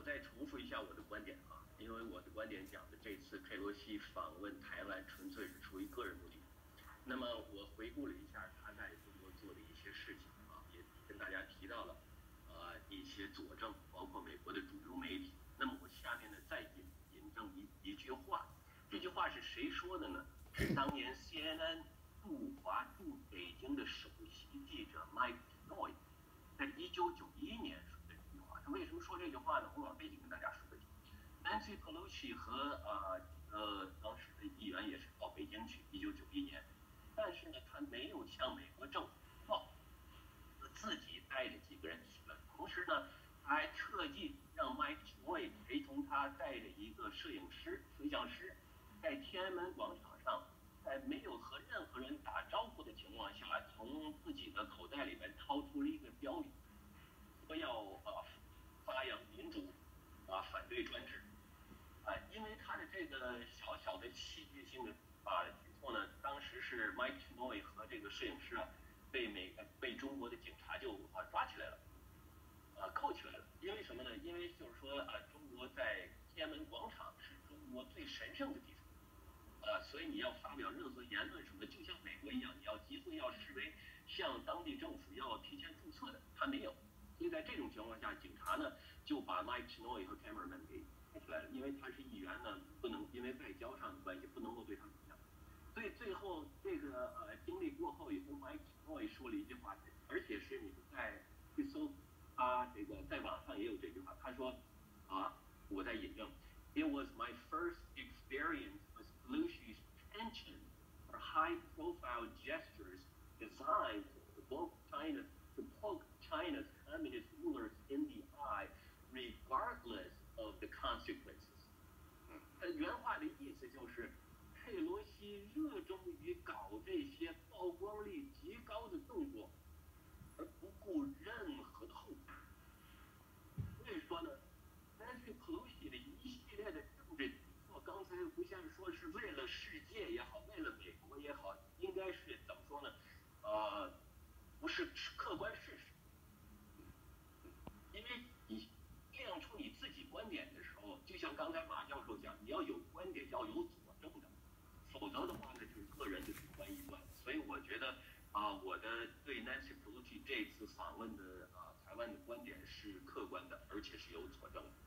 我再重复一下我的观点啊，因为我的观点讲的这次佩洛西访问台湾纯粹是出于个人目的。那么我回顾了一下他在中国做的一些事情啊，也跟大家提到了一些佐证，包括美国的主流媒体。那么我下面呢再引证一句话，这句话是谁说的呢？是当年 CNN 驻北京的首席记者 Mike Noy 在1991年说的这句话。他为什么说这句话呢？我往背景跟大家说一下。Nancy Pelosi 和当时的议员也是到北京去，1991年，但是呢，他没有向美国政府报，自己带着几个人去了。同时呢，他还特地让 Mike Noy 陪同他，带着一个摄像师，在天安门广场上，在没有和任何人打招呼的情况下，从自己的口袋里面掏出了一个标语，说要发扬民主，反对专制。因为他的这个小小的戏剧性的举措呢，当时是 Mike Noy 和这个摄影师被中国的警察就抓起来了，扣起来了。因为什么呢？因为就是说中国在天安门广场是中国最神圣的地方，所以你要发表任何言论什么的，就像美国一样，你要集会要示威，向当地政府要提前注册的，他没有。所以在这种情况下，警察呢就把 Mike Noy 和 cameraman 给开起来了，因为他是议员呢，不能因为外交上的关系不能够对他怎么样。所以最后这个经历过后以后 ，Mike Noy 说了一句话，而且是你们在去搜这个在网上也有这句话，他说我在引证 ，It was my first experience with Pelosi's penchant for high-profile gestures designed to poke China's communist rulers in the eye, regardless of the consequences. 原话的意思就是，佩洛西热衷于搞这些曝光率极高的动作，而不顾任何的后果。所以说呢 ，Nancy Pelosi 的一系列的政治举措，刚才吴先生说是为了世界也好，为了美国也好，应该是怎么说呢？不是客观事实。因为你亮出你自己观点的时候，就像刚才马教授讲，你要有观点，要有佐证的，否则的话呢，就是个人的主观臆断。所以我觉得我的对 Nancy Pelosi 这次访问的台湾的观点是客观的，而且是有佐证的。